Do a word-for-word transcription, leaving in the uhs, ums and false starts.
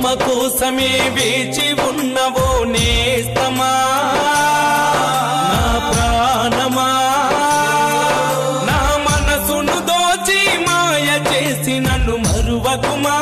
ప్రేమ కోసమే వేచి ఉన్నవో నేస్తమా నా ప్రాణమా నా మనసును దోచి మాయ చేసి నన్ను మరువకుమా